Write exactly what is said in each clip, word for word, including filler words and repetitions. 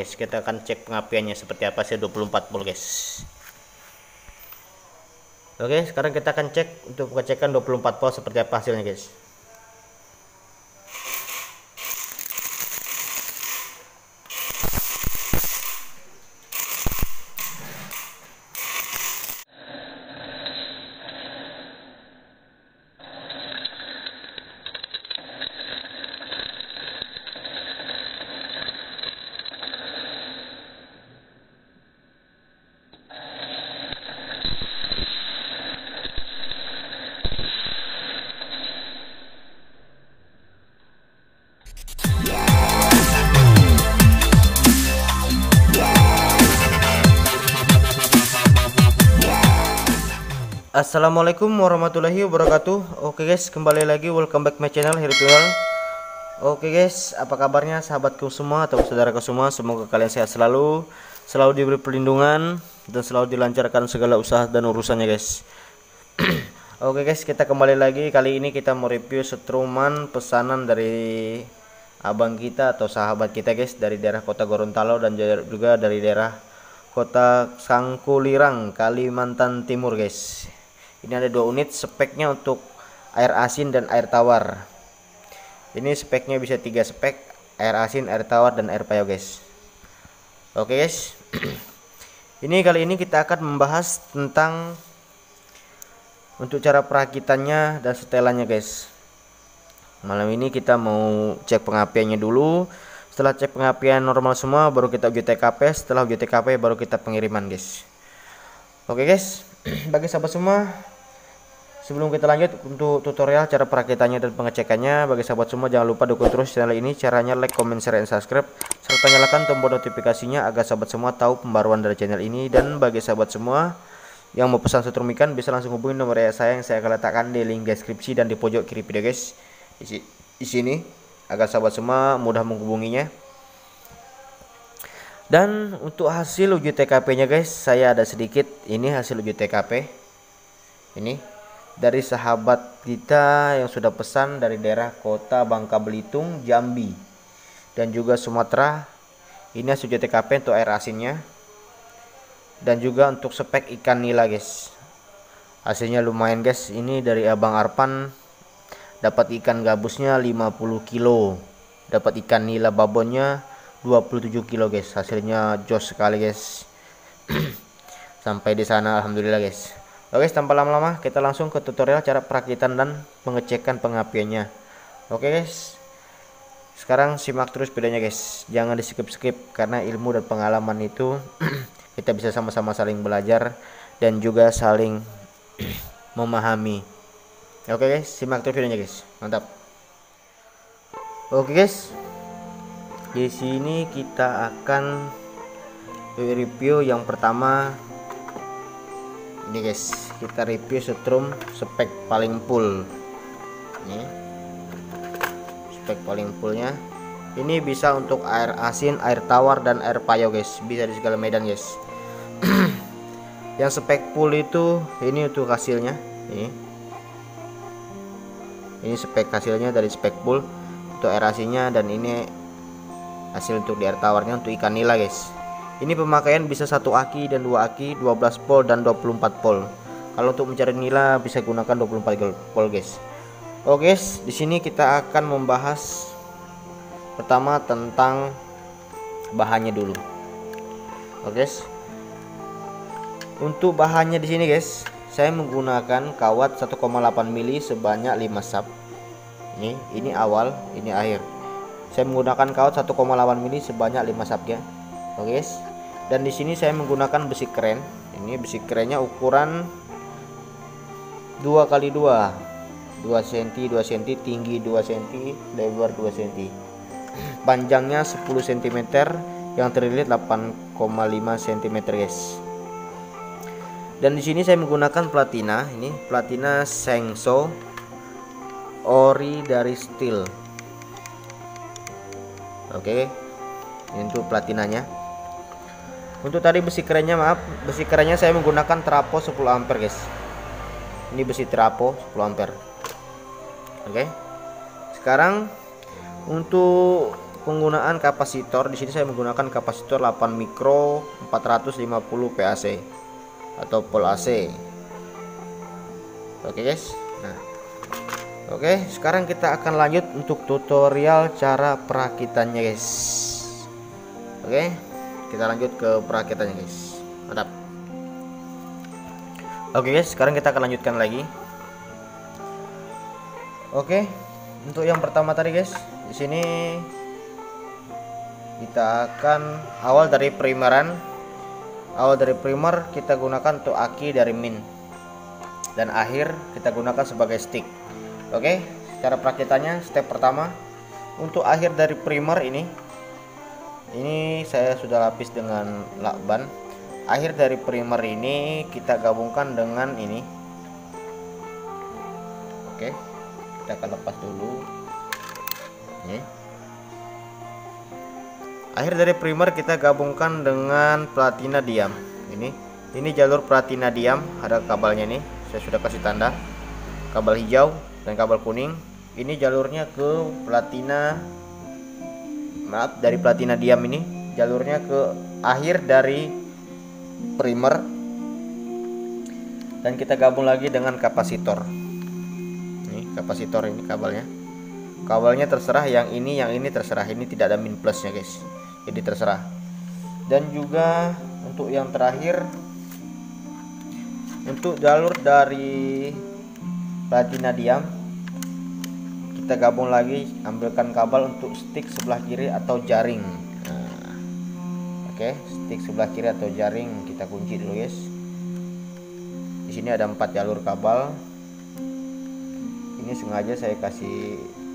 Guys, kita akan cek pengapiannya seperti apa sih dua puluh empat volt guys. Oke, sekarang kita akan cek untuk pengecekan dua puluh empat volt seperti apa hasilnya guys. Assalamualaikum warahmatullahi wabarakatuh. Oke guys, kembali lagi, welcome back my channel Hirtual. Oke guys, apa kabarnya sahabatku semua atau saudaraku semua? Semoga kalian sehat selalu, selalu diberi perlindungan dan selalu dilancarkan segala usaha dan urusannya guys. Oke guys, kita kembali lagi. Kali ini kita mau review setruman pesanan dari abang kita atau sahabat kita guys, dari daerah kota Gorontalo dan juga dari daerah kota Sangkulirang, Kalimantan Timur guys. Ini ada dua unit, speknya untuk air asin dan air tawar. Ini speknya bisa tiga spek, air asin, air tawar, dan air payau guys. Oke guys. Ini kali ini kita akan membahas tentang untuk cara perakitannya dan setelannya guys. Malam ini kita mau cek pengapiannya dulu. Setelah cek pengapian normal semua, baru kita uji T K P. Setelah uji T K P, baru kita pengiriman guys. Oke guys, bagi sahabat semua, sebelum kita lanjut untuk tutorial cara perakitannya dan pengecekannya, bagi sahabat semua jangan lupa dukung terus channel ini. Caranya like, comment, share, dan subscribe, serta nyalakan tombol notifikasinya agar sahabat semua tahu pembaruan dari channel ini. Dan bagi sahabat semua yang mau pesan setrum ikan, bisa langsung hubungi nomor saya yang saya akan letakkan di link deskripsi dan di pojok kiri video guys. Di, di sini agar sahabat semua mudah menghubunginya. Dan untuk hasil uji T K P-nya guys, saya ada sedikit. Ini hasil uji T K P. Ini dari sahabat kita yang sudah pesan dari daerah kota Bangka Belitung, Jambi, dan juga Sumatera. Ini hasil uji T K P untuk air asinnya dan juga untuk spek ikan nila guys. Hasilnya lumayan guys. Ini dari Abang Arpan, dapat ikan gabusnya lima puluh kilo, dapat ikan nila babonnya dua puluh tujuh kilo guys. Hasilnya jos sekali guys. Sampai di sana alhamdulillah guys. Oke, tanpa lama-lama kita langsung ke tutorial cara perakitan dan pengecekan pengapiannya. Oke guys, sekarang simak terus videonya guys, jangan di skip-skip, karena ilmu dan pengalaman itu kita bisa sama-sama saling belajar dan juga saling memahami. Oke guys, simak terus videonya guys, mantap. Oke guys, di sini kita akan review yang pertama. Ini guys, kita review setrum spek paling full. Ini spek paling fullnya. Ini bisa untuk air asin, air tawar, dan air payau guys, bisa di segala medan guys. Yang spek full itu ini untuk hasilnya. Ini ini spek hasilnya dari spek full untuk air asinnya, dan ini hasil untuk di air tawarnya untuk ikan nila guys. Ini pemakaian bisa satu aki dan dua aki, dua belas volt dan dua puluh empat volt. Kalau untuk mencari nila bisa gunakan dua puluh empat volt guys. Oke guys, di sini kita akan membahas pertama tentang bahannya dulu. Oke guys. Untuk bahannya di sini guys, saya menggunakan kawat satu koma delapan mili sebanyak lima sap. Ini ini awal, ini akhir. Saya menggunakan kawat satu koma delapan mili sebanyak lima sap ya. Oke guys. Dan di sini saya menggunakan besi keren. Ini besi kerennya ukuran dua kali dua, dua sentimeter, dua sentimeter, tinggi dua sentimeter, lebar dua sentimeter. Panjangnya sepuluh sentimeter, yang terlilit delapan koma lima sentimeter guys. Dan di sini saya menggunakan platina. Ini platina Sengso ori dari steel. Oke, ini untuk platinanya. Untuk tadi besi kerennya, maaf, besi kerennya saya menggunakan trapo sepuluh ampere guys. Ini besi trapo sepuluh ampere. Oke. Sekarang untuk penggunaan kapasitor, di sini saya menggunakan kapasitor delapan mikro empat ratus lima puluh P A C atau pol A C. Oke guys. Nah, oke, sekarang kita akan lanjut untuk tutorial cara perakitannya guys. Oke, kita lanjut ke perakitannya guys. Mantap. Oke guys, sekarang kita akan lanjutkan lagi. Oke, untuk yang pertama tadi guys, di sini kita akan awal dari primeran. Awal dari primer kita gunakan untuk aki dari min, dan akhir kita gunakan sebagai stick. Oke, cara perakitannya step pertama, untuk akhir dari primer ini ini saya sudah lapis dengan lakban. Akhir dari primer ini kita gabungkan dengan ini. Oke, kita akan lepas dulu ini. Akhir dari primer kita gabungkan dengan platina diam. Ini, ini jalur platina diam, ada kabelnya nih. Saya sudah kasih tanda kabel hijau dan kabel kuning. Ini jalurnya ke platina, maaf, dari platina diam ini jalurnya ke akhir dari primer, dan kita gabung lagi dengan kapasitor. Ini kapasitor, ini kabelnya. Kabelnya terserah, yang ini yang ini terserah. Ini tidak ada min plusnya guys, jadi terserah. Dan juga untuk yang terakhir, untuk jalur dari platina diam kita gabung lagi, ambilkan kabel untuk stick sebelah kiri atau jaring. Nah, oke, stick sebelah kiri atau jaring kita kunci dulu guys. Di sini ada empat jalur kabel. Ini sengaja saya kasih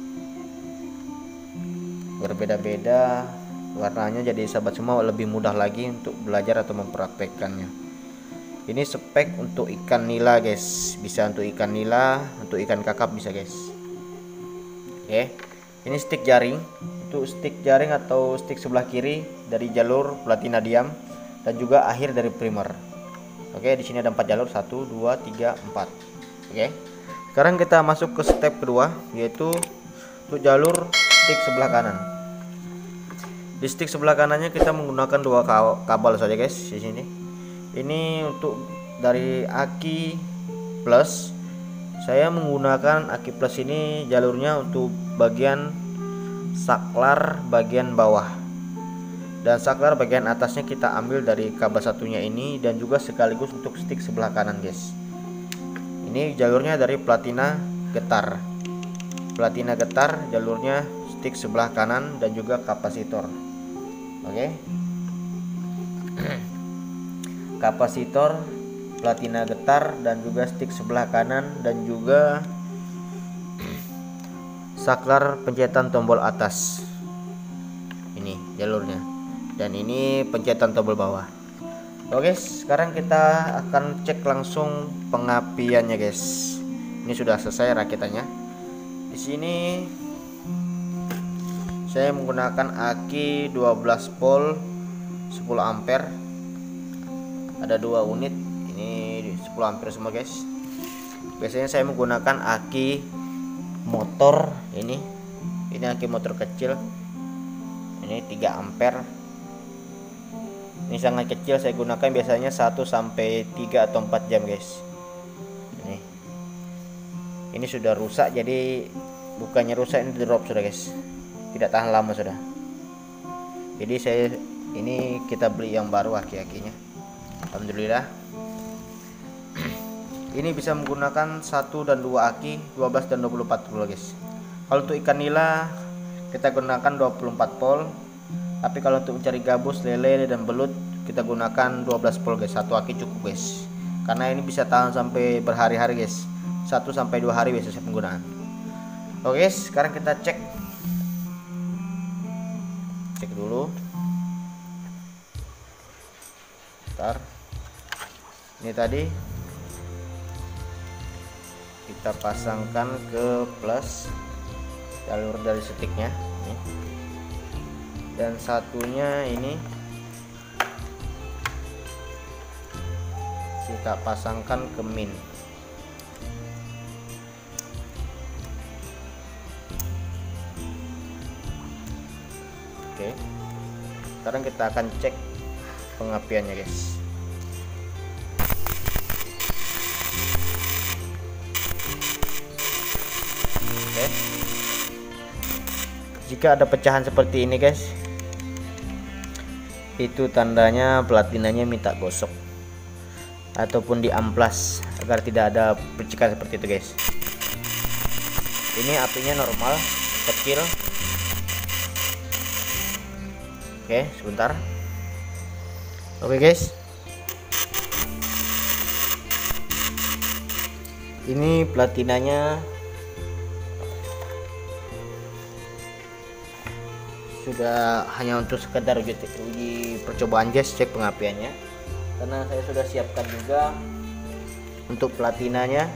berbeda-beda warnanya, jadi sahabat semua lebih mudah lagi untuk belajar atau mempraktekkannya. Ini spek untuk ikan nila guys, bisa untuk ikan nila, untuk ikan kakap bisa guys. Oke, ini stick jaring, untuk stick jaring atau stick sebelah kiri dari jalur platina diam dan juga akhir dari primer. Oke, di sini ada empat jalur, satu, dua, tiga, empat. Oke, sekarang kita masuk ke step kedua, yaitu untuk jalur stick sebelah kanan. Di stick sebelah kanannya kita menggunakan dua kabel saja guys di sini. Ini untuk dari aki plus, saya menggunakan aki plus ini jalurnya untuk bagian saklar bagian bawah, dan saklar bagian atasnya kita ambil dari kabel satunya ini, dan juga sekaligus untuk stick sebelah kanan guys. Ini jalurnya dari platina getar. Platina getar jalurnya stick sebelah kanan dan juga kapasitor. Oke, kapasitor, platina getar, dan juga stick sebelah kanan, dan juga saklar pencetan tombol atas. Ini jalurnya, dan ini pencetan tombol bawah. Oke, sekarang kita akan cek langsung pengapiannya guys. Ini sudah selesai rakitannya. Di sini saya menggunakan aki dua belas volt sepuluh ampere, ada dua unit, ini sepuluh ampere semua guys. Biasanya saya menggunakan aki motor ini, ini aki motor kecil, ini tiga ampere. Ini sangat kecil, saya gunakan biasanya satu sampai tiga atau empat jam guys. Ini ini sudah rusak, jadi bukannya rusak, ini drop sudah guys, tidak tahan lama sudah. Jadi saya ini kita beli yang baru aki-akinya, alhamdulillah. Ini bisa menggunakan satu dan dua aki, dua belas dan dua puluh empat volt guys. Kalau untuk ikan nila kita gunakan dua puluh empat volt, tapi kalau untuk mencari gabus, lele, dan belut kita gunakan dua belas volt guys. Satu aki cukup guys, karena ini bisa tahan sampai berhari-hari guys, satu sampai dua hari biasa penggunaan. Oke guys, sekarang kita cek cek dulu. Bentar. Ini tadi kita pasangkan ke plus jalur dari sticknya ini. Dan satunya ini kita pasangkan ke min. sekarang kita akan cek pengapiannya guys. Oke, jika ada pecahan seperti ini guys, itu tandanya platinanya minta gosok ataupun diamplas agar tidak ada percikan seperti itu guys. Ini apinya normal, kecil. Oke, sebentar. Oke guys, ini platinanya sudah hanya untuk sekedar uji, uji percobaan guys, cek pengapiannya, karena saya sudah siapkan juga untuk platinanya.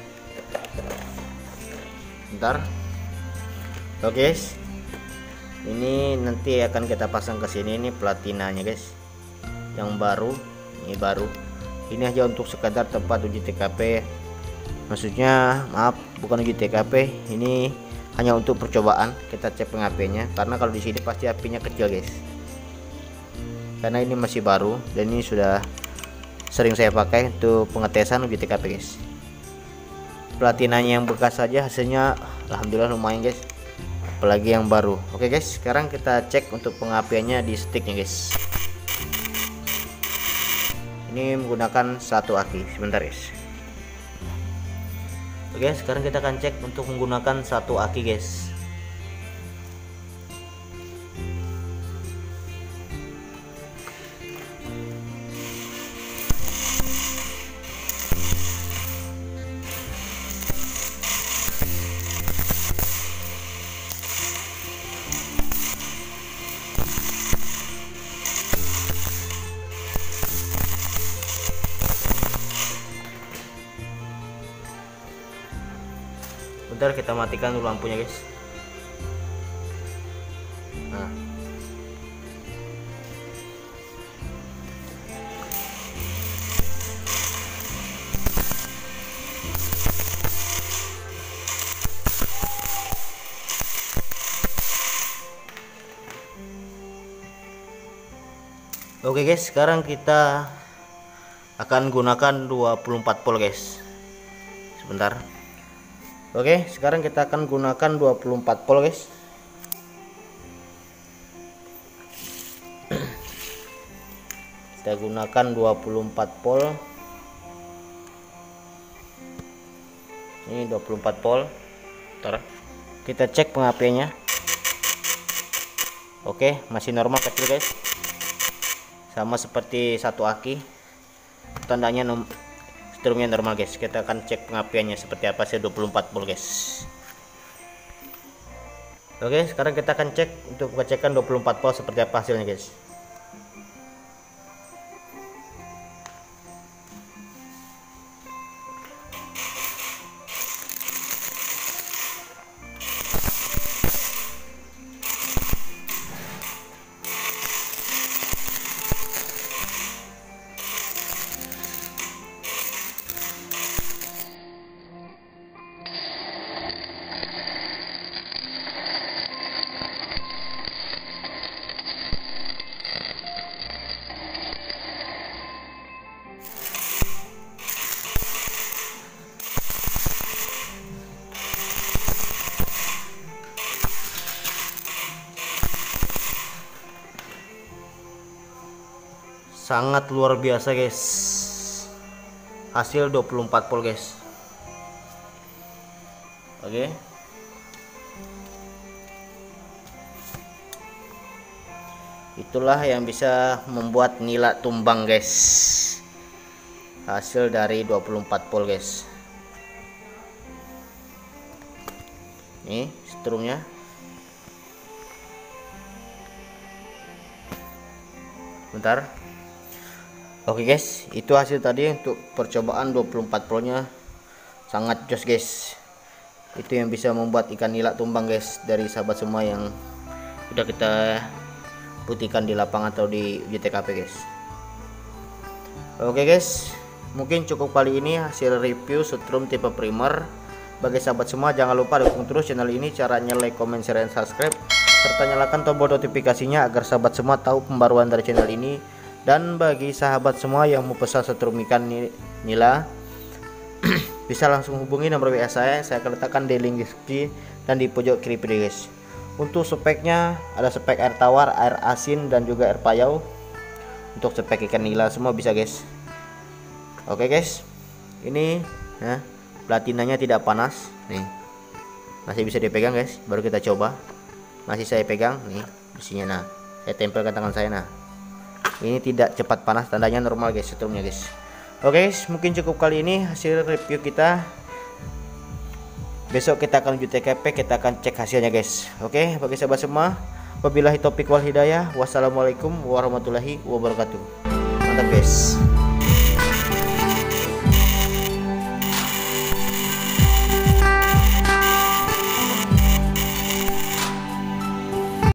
Bentar. Oke guys, ini nanti akan kita pasang ke sini. Ini platinanya guys, yang baru. Ini baru, ini aja untuk sekadar tempat uji T K P, maksudnya maaf bukan uji T K P, ini hanya untuk percobaan. Kita cek pengapiannya, karena kalau di sini pasti apinya kecil guys, karena ini masih baru dan ini sudah sering saya pakai untuk pengetesan uji T K P guys. Platinanya yang bekas saja hasilnya alhamdulillah lumayan guys, apalagi yang baru. Oke guys, sekarang kita cek untuk pengapiannya di sticknya guys. Ini menggunakan satu aki. Sebentar guys. Oke, sekarang kita akan cek untuk menggunakan satu aki guys. Bentar, kita matikan dulu lampunya guys. Nah, oke guys, sekarang kita akan gunakan dua puluh empat volt guys. Sebentar. Oke, sekarang kita akan gunakan dua puluh empat volt guys. Kita gunakan dua puluh empat volt. Ini dua puluh empat volt. Bentar. Kita cek pengapiannya. Oke, masih normal kecil guys. Sama seperti satu aki. Tandanya nom strumnya normal guys. Kita akan cek pengapiannya seperti apa sih dua puluh empat volt guys. Oke, sekarang kita akan cek untuk pengecekan dua puluh empat volt seperti apa hasilnya guys. Sangat luar biasa guys, hasil dua puluh empat volt guys. Oke, itulah yang bisa membuat nila tumbang guys, hasil dari dua puluh empat volt guys. Nih strumnya. Bentar. Oke guys, itu hasil tadi untuk percobaan dua puluh empat voltnya. Sangat jos guys. Itu yang bisa membuat ikan nila tumbang guys, dari sahabat semua yang udah kita putihkan di lapangan atau di J T K P guys. Oke guys, mungkin cukup kali ini hasil review setrum tipe primer. Bagi sahabat semua, jangan lupa dukung terus channel ini, caranya like, comment, share, dan subscribe serta nyalakan tombol notifikasinya agar sahabat semua tahu pembaruan dari channel ini. Dan bagi sahabat semua yang mau pesan setrum ikan nila bisa langsung hubungi nomor W A saya. Saya akan letakkan di link deskripsi dan di pojok kiri video guys. Untuk speknya ada spek air tawar, air asin, dan juga air payau. Untuk spek ikan nila semua bisa guys. Oke guys, ini ya, platinanya tidak panas nih, masih bisa dipegang guys. Baru kita coba, masih saya pegang nih besinya. Nah, saya tempelkan tangan saya. Nah, ini tidak cepat panas, tandanya normal guys setrumnya guys. Oke guys, mungkin cukup kali ini hasil review kita. Besok kita akan lanjut T K P, kita akan cek hasilnya guys. Oke, bagi sahabat semua, wabillahi taufiq wal hidayah. Wassalamualaikum warahmatullahi wabarakatuh. Mantap guys.